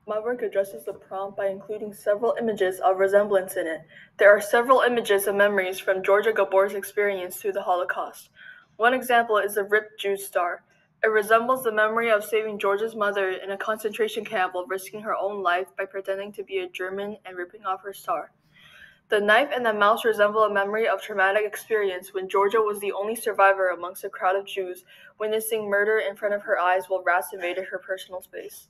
My work addresses the prompt by including several images of resemblance in it. There are several images of memories from Georgia Gabor's experience through the Holocaust. One example is the ripped Jew star. It resembles the memory of saving Georgia's mother in a concentration camp while risking her own life by pretending to be a German and ripping off her star. The knife and the mouse resemble a memory of traumatic experience when Georgia was the only survivor amongst a crowd of Jews, witnessing murder in front of her eyes while rats invaded her personal space.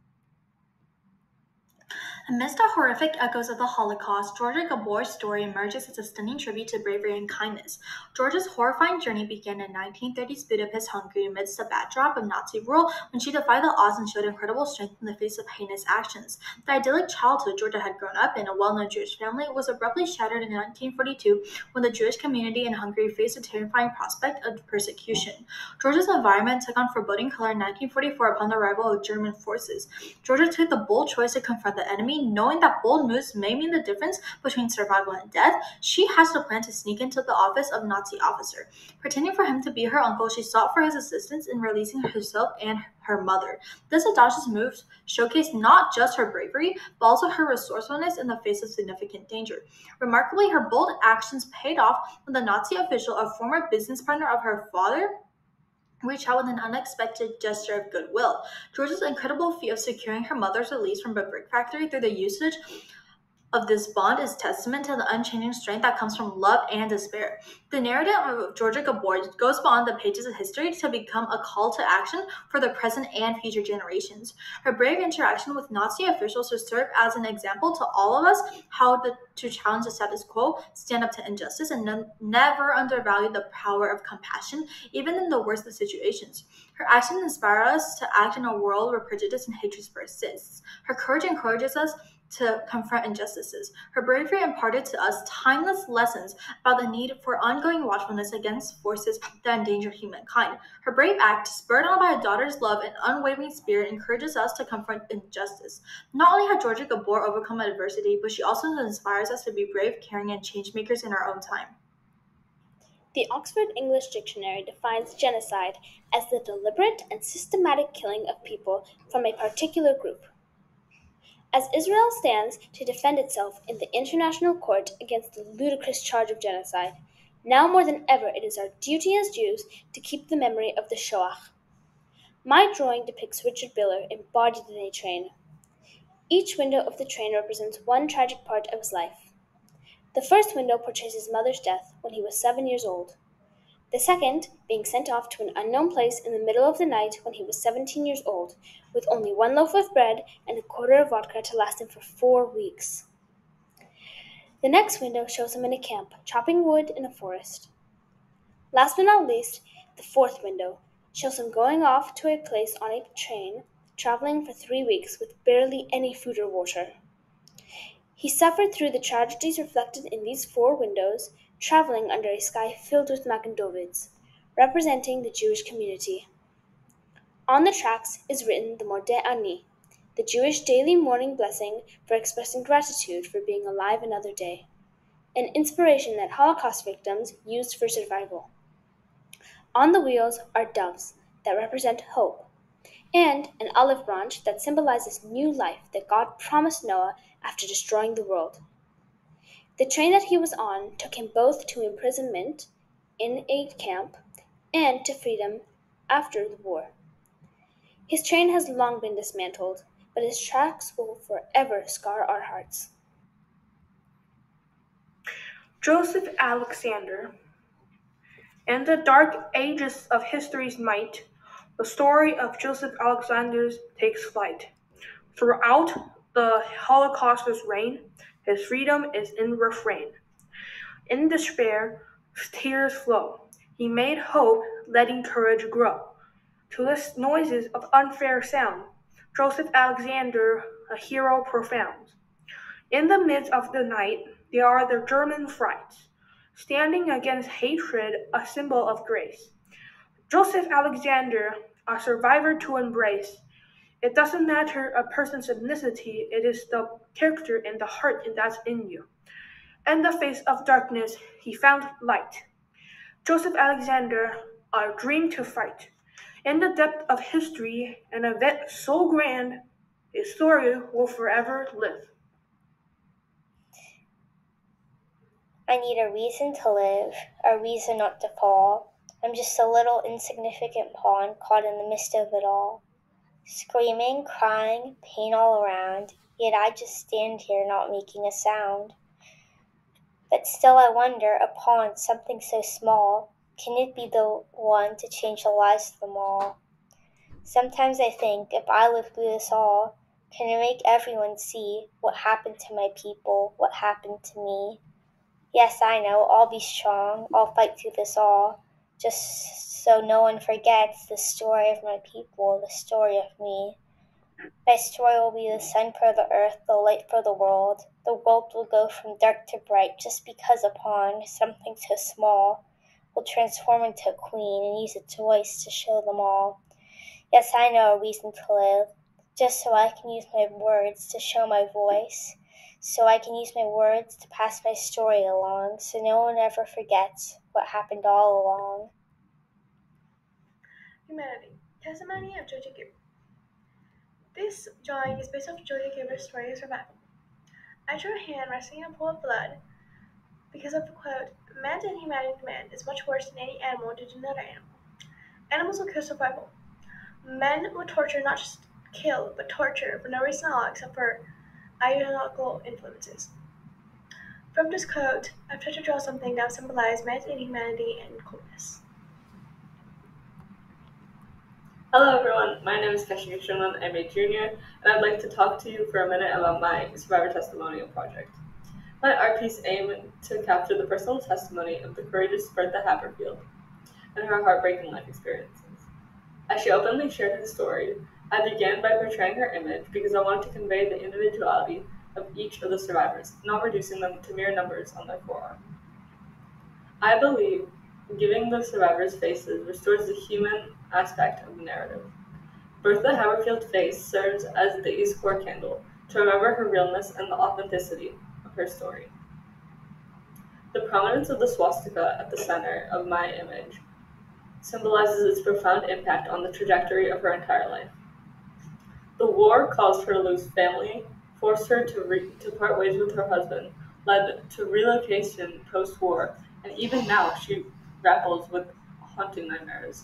Amidst the horrific echoes of the Holocaust, Georgia Gabor's story emerges as a stunning tribute to bravery and kindness. Georgia's horrifying journey began in 1930s Budapest, Hungary, amidst the backdrop of Nazi rule when she defied the odds and showed incredible strength in the face of heinous actions. The idyllic childhood Georgia had grown up in, a well-known Jewish family, was abruptly shattered in 1942 when the Jewish community in Hungary faced a terrifying prospect of persecution. Georgia's environment took on foreboding color in 1944 upon the arrival of German forces. Georgia took the bold choice to confront the enemy, knowing that bold moves may mean the difference between survival and death. She hatched a plan to sneak into the office of Nazi officer. Pretending for him to be her uncle, she sought for his assistance in releasing herself and her mother. This audacious move showcased not just her bravery, but also her resourcefulness in the face of significant danger. Remarkably, her bold actions paid off when the Nazi official, a former business partner of her father, reached out with an unexpected gesture of goodwill. Georgia's incredible feat of securing her mother's release from a brick factory through the usage of this bond is testament to the unchanging strength that comes from love and despair. The narrative of Georgia Gabor goes beyond the pages of history to become a call to action for the present and future generations. Her brave interaction with Nazi officials should serve as an example to all of us to challenge the status quo, stand up to injustice, and never undervalue the power of compassion, even in the worst of situations. Her actions inspire us to act in a world where prejudice and hatred persists. Her courage encourages us to confront injustices. Her bravery imparted to us timeless lessons about the need for ongoing watchfulness against forces that endanger humankind. Her brave act, spurred on by a daughter's love and unwavering spirit, encourages us to confront injustice. Not only had Georgia Gabor overcome adversity, but she also inspires us to be brave, caring, and changemakers in our own time. The Oxford English Dictionary defines genocide as the deliberate and systematic killing of people from a particular group. As Israel stands to defend itself in the international court against the ludicrous charge of genocide, now more than ever it is our duty as Jews to keep the memory of the Shoah. My drawing depicts Richard Biller embodied in a train. Each window of the train represents one tragic part of his life. The first window portrays his mother's death when he was 7 years old. The second, being sent off to an unknown place in the middle of the night when he was 17 years old, with only one loaf of bread and a quarter of vodka to last him for 4 weeks. The next window shows him in a camp, chopping wood in a forest. Last but not least, the fourth window shows him going off to a place on a train, traveling for 3 weeks with barely any food or water. He suffered through the tragedies reflected in these 4 windows, traveling under a sky filled with Magen Davids, representing the Jewish community. On the tracks is written the Modeh Ani, the Jewish daily morning blessing for expressing gratitude for being alive another day, an inspiration that Holocaust victims used for survival. On the wheels are doves that represent hope, and an olive branch that symbolizes new life that God promised Noah after destroying the world. The train that he was on took him both to imprisonment in a camp and to freedom after the war. His train has long been dismantled, but his tracks will forever scar our hearts. Joseph Alexander. In the dark ages of history's might, the story of Joseph Alexander takes flight. Throughout the Holocaust's reign, his freedom is in refrain. In despair, tears flow. He made hope, letting courage grow. To the noises of unfair sound, Joseph Alexander, a hero profound. In the midst of the night, there are the German frights, standing against hatred, a symbol of grace. Joseph Alexander, a survivor to embrace. It doesn't matter a person's ethnicity, it is the character and the heart that's in you. In the face of darkness, he found light. Joseph Alexander, a dream to fight. In the depth of history, an event so grand, His story will forever live. I need a reason to live, a reason not to fall. I'm just a little insignificant pawn caught in the midst of it all. Screaming, crying, pain all around, yet I just stand here not making a sound. But still I wonder, a pawn, something so small, can it be the one to change the lives of them all? Sometimes I think, if I live through this all, can it make everyone see what happened to my people, what happened to me? Yes, I know, I'll be strong, I'll fight through this all, just so no one forgets the story of my people, the story of me. My story will be the sun for the earth, the light for the world. The world will go from dark to bright just because a pawn, something so small, will transform into a queen and use its voice to show them all. Yes, I know a reason to live, just so I can use my words to show my voice, so I can use my words to pass my story along, so no one ever forgets what happened all along. Humanity. Testimony of Georgia Gibbs. This drawing is based off Georgia Gibbs' story of survival. I drew a hand resting in a pool of blood because of the quote, "Man and humanity to man is much worse than any animal did to another animal. Animals will kill survival. Men would torture, not just kill, but torture for no reason at all except for ideological influences." From this quote, I've tried to draw something that symbolizes man's inhumanity and coldness. Hello everyone, my name is Kashmir Shunman. I'm a junior, and I'd like to talk to you for a minute about my Survivor Testimonial project. My art piece aimed to capture the personal testimony of the courageous Bertha Haverfield and her heartbreaking life experiences. As she openly shared her story, I began by portraying her image because I wanted to convey the individuality of each of the survivors, not reducing them to mere numbers on their forearm. I believe giving the survivors faces restores the human aspect of the narrative. Bertha Haverfield's face serves as the E-score candle to remember her realness and the authenticity of her story. The prominence of the swastika at the center of my image symbolizes its profound impact on the trajectory of her entire life. The war caused her to lose family, forced her to part ways with her husband, led to relocation post-war, and even now she grapples with haunting nightmares.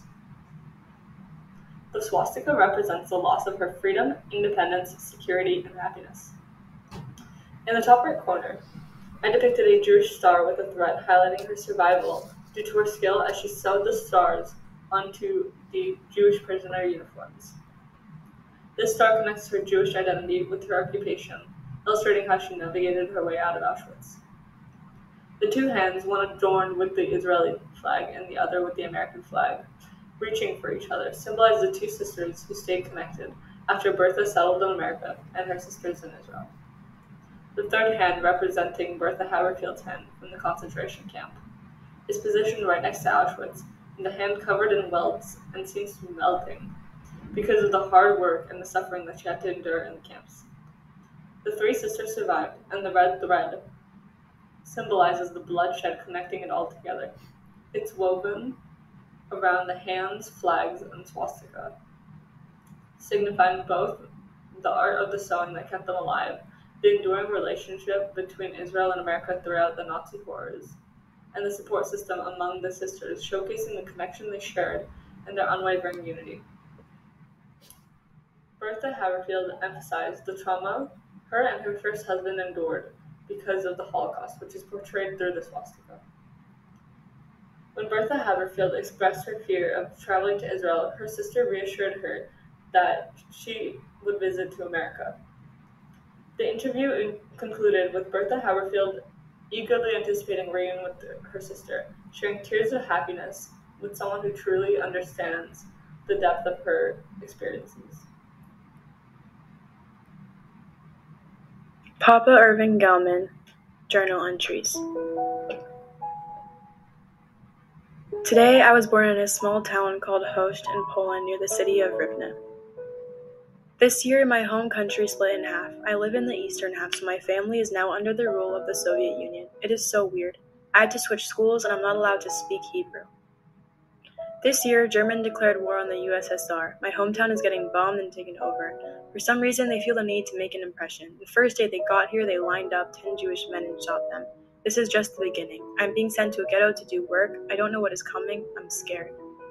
The swastika represents the loss of her freedom, independence, security, and happiness. In the top right corner, I depicted a Jewish star with a thread highlighting her survival due to her skill as she sewed the stars onto the Jewish prisoner uniforms. This star connects her Jewish identity with her occupation, illustrating how she navigated her way out of Auschwitz. The two hands, one adorned with the Israeli flag and the other with the American flag, reaching for each other, symbolize the two sisters who stayed connected after Bertha settled in America and her sisters in Israel. The third hand, representing Bertha Haverfield's hand from the concentration camp, is positioned right next to Auschwitz, and the hand covered in welts and seems to be melting because of the hard work and the suffering that she had to endure in the camps. The three sisters survived, and the red thread symbolizes the bloodshed connecting it all together. It's woven around the hands, flags, and swastika, signifying both the art of the sewing that kept them alive, the enduring relationship between Israel and America throughout the Nazi horrors, and the support system among the sisters, showcasing the connection they shared and their unwavering unity. Bertha Haverfield emphasized the trauma her and her first husband endured because of the Holocaust, which is portrayed through the swastika. When Bertha Haverfield expressed her fear of traveling to Israel, her sister reassured her that she would visit to America. The interview concluded with Bertha Haverfield eagerly anticipating reunion with her sister, sharing tears of happiness with someone who truly understands the depth of her experiences. Papa Irving Gelman, Journal Entries. Today I was born in a small town called Host in Poland near the city of Rivne. This year my home country split in half. I live in the eastern half, so my family is now under the rule of the Soviet Union. It is so weird. I had to switch schools and I'm not allowed to speak Hebrew. This year, Germany declared war on the USSR. My hometown is getting bombed and taken over. For some reason, they feel the need to make an impression. The first day they got here, they lined up 10 Jewish men and shot them. This is just the beginning. I'm being sent to a ghetto to do work. I don't know what is coming. I'm scared.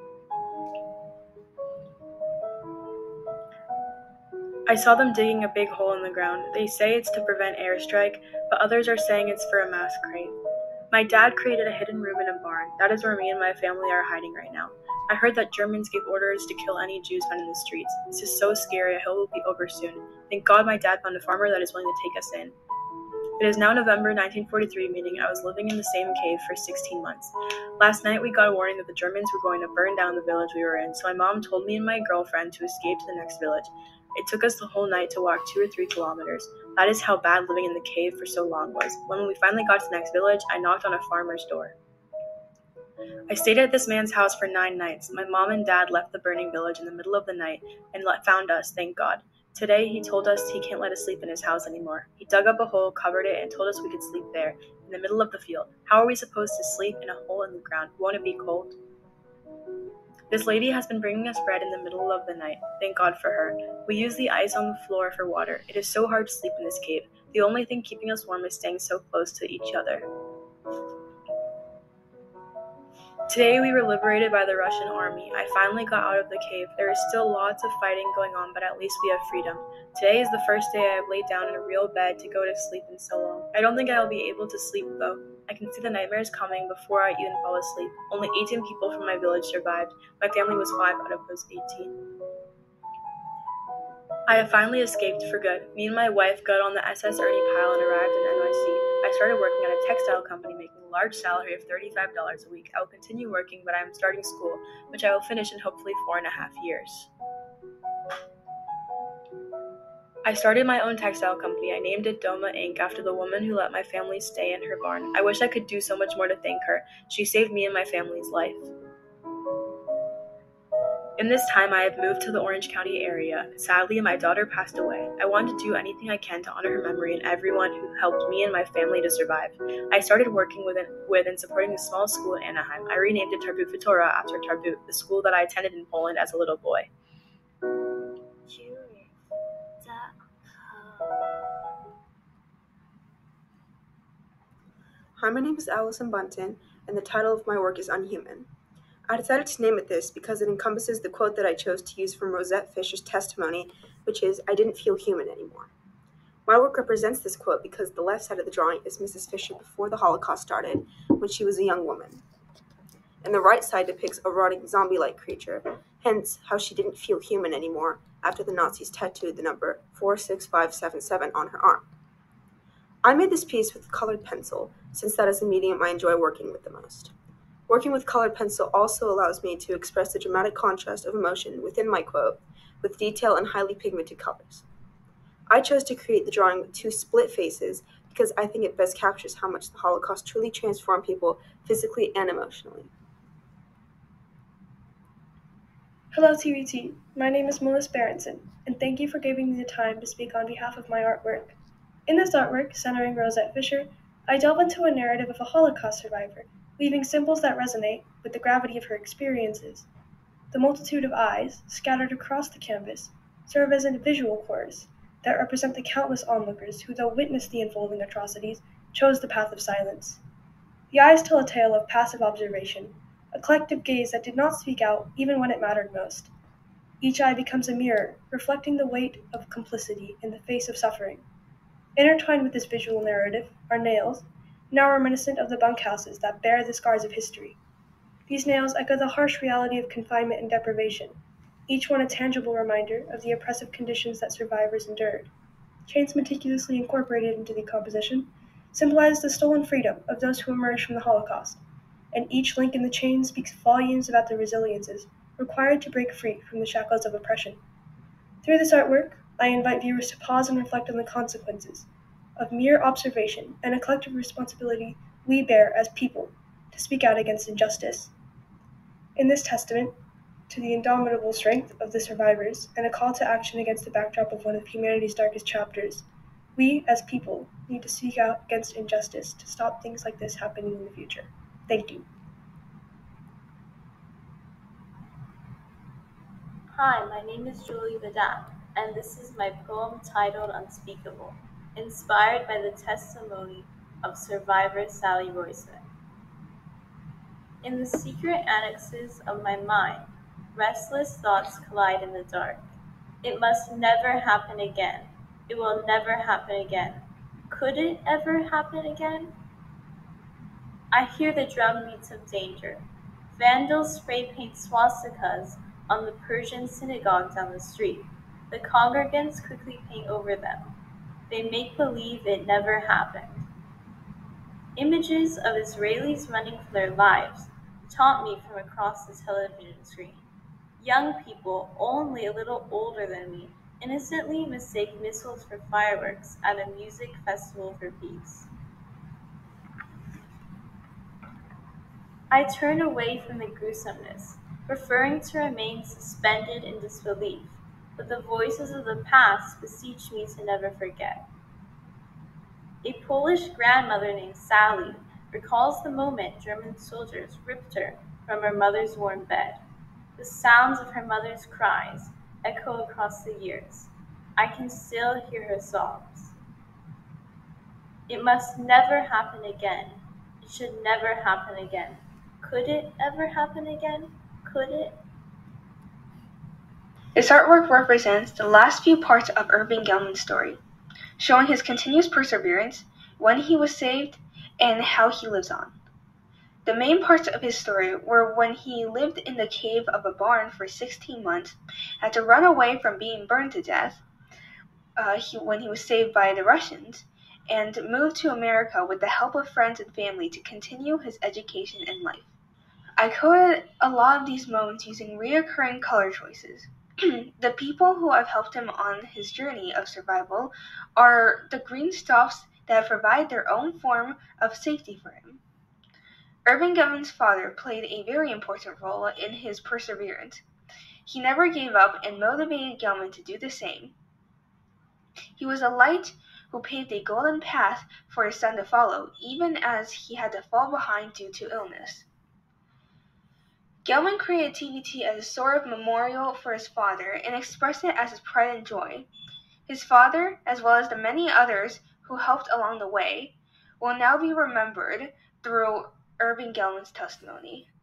I saw them digging a big hole in the ground. They say it's to prevent airstrike, but others are saying it's for a mass grave. My dad created a hidden room in a barn. That is where me and my family are hiding right now. I heard that Germans gave orders to kill any Jews found in the streets. This is so scary. I hope it will be over soon. Thank God my dad found a farmer that is willing to take us in. It is now November 1943, meaning I was living in the same cave for 16 months. Last night we got a warning that the Germans were going to burn down the village we were in, so my mom told me and my girlfriend to escape to the next village. It took us the whole night to walk 2 or 3 kilometers. That is how bad living in the cave for so long was. When we finally got to the next village, I knocked on a farmer's door. I stayed at this man's house for 9 nights. My mom and dad left the burning village in the middle of the night and found us, thank God. Today, he told us he can't let us sleep in his house anymore. He dug up a hole, covered it, and told us we could sleep there, in the middle of the field. How are we supposed to sleep in a hole in the ground? Won't it be cold? This lady has been bringing us bread in the middle of the night. Thank God for her. We use the ice on the floor for water. It is so hard to sleep in this cave. The only thing keeping us warm is staying so close to each other. Today we were liberated by the Russian army. I finally got out of the cave. There is still lots of fighting going on, but at least we have freedom. Today is the first day I have laid down in a real bed to go to sleep in so long. I don't think I will be able to sleep though. I can see the nightmares coming before I even fall asleep. Only 18 people from my village survived. My family was 5 out of those 18. I have finally escaped for good. Me and my wife got on the SS Ernie Pyle and arrived in NYC. I started working at a textile company making a large salary of $35 a week. I will continue working, but I am starting school, which I will finish in hopefully 4.5 years. I started my own textile company. I named it Doma Inc. after the woman who let my family stay in her barn. I wish I could do so much more to thank her. She saved me and my family's life. In this time, I have moved to the Orange County area. Sadly, my daughter passed away. I want to do anything I can to honor her memory and everyone who helped me and my family to survive. I started working with and supporting a small school in Anaheim. I renamed it Tarbut Vitora after Tarbut, the school that I attended in Poland as a little boy. Hi, my name is Allison Bunton, and the title of my work is Unhuman. I decided to name it this because it encompasses the quote that I chose to use from Rosette Fisher's testimony, which is, "I didn't feel human anymore." My work represents this quote because the left side of the drawing is Mrs. Fisher before the Holocaust started, when she was a young woman. And the right side depicts a rotting zombie-like creature, hence how she didn't feel human anymore after the Nazis tattooed the number 46577 on her arm. I made this piece with colored pencil, since that is the medium I enjoy working with the most. Working with colored pencil also allows me to express the dramatic contrast of emotion within my quote with detail and highly pigmented colors. I chose to create the drawing with 2 split faces because I think it best captures how much the Holocaust truly transformed people physically and emotionally. Hello TVT, my name is Melissa Berenson, and thank you for giving me the time to speak on behalf of my artwork. In this artwork, centering Rosette Fisher, I delve into a narrative of a Holocaust survivor, weaving symbols that resonate with the gravity of her experiences. The multitude of eyes, scattered across the canvas, serve as a visual chorus that represent the countless onlookers who, though witnessed the unfolding atrocities, chose the path of silence. The eyes tell a tale of passive observation, a collective gaze that did not speak out even when it mattered most. Each eye becomes a mirror, reflecting the weight of complicity in the face of suffering. Intertwined with this visual narrative are nails, now reminiscent of the bunkhouses that bear the scars of history. These nails echo the harsh reality of confinement and deprivation, each one a tangible reminder of the oppressive conditions that survivors endured. Chains meticulously incorporated into the composition symbolize the stolen freedom of those who emerged from the Holocaust, and each link in the chain speaks volumes about the resiliences required to break free from the shackles of oppression. Through this artwork, I invite viewers to pause and reflect on the consequences of mere observation and a collective responsibility we bear as people to speak out against injustice. In this testament to the indomitable strength of the survivors and a call to action against the backdrop of one of humanity's darkest chapters, we as people need to speak out against injustice to stop things like this happening in the future. Thank you. Hi, my name is Julie Badat, and this is my poem titled Unspeakable, inspired by the testimony of survivor Sally Royson. In the secret annexes of my mind, restless thoughts collide in the dark. It must never happen again. It will never happen again. Could it ever happen again? I hear the drum beats of danger. Vandals spray paint swastikas on the Persian synagogue down the street. The congregants quickly paint over them. They make believe it never happened. Images of Israelis running for their lives taunt me from across the television screen. Young people, only a little older than me, innocently mistake missiles for fireworks at a music festival for peace. I turn away from the gruesomeness, preferring to remain suspended in disbelief, but the voices of the past beseech me to never forget. A Polish grandmother named Sally recalls the moment German soldiers ripped her from her mother's warm bed. The sounds of her mother's cries echo across the years. I can still hear her sobs. It must never happen again. It should never happen again. Could it ever happen again? Could it? This artwork represents the last few parts of Irving Gelman's story, showing his continuous perseverance, when he was saved, and how he lives on. The main parts of his story were when he lived in the cave of a barn for 16 months, had to run away from being burned to death when he was saved by the Russians, and moved to America with the help of friends and family to continue his education and life. I coded a lot of these moments using reoccurring color choices. The people who have helped him on his journey of survival are the green stuffs that provide their own form of safety for him. Irving Gelman's father played a very important role in his perseverance. He never gave up and motivated Gelman to do the same. He was a light who paved a golden path for his son to follow, even as he had to fall behind due to illness. Gelman created TVT as a sort of memorial for his father and expressed it as his pride and joy. His father, as well as the many others who helped along the way, will now be remembered through Irving Gelman's testimony.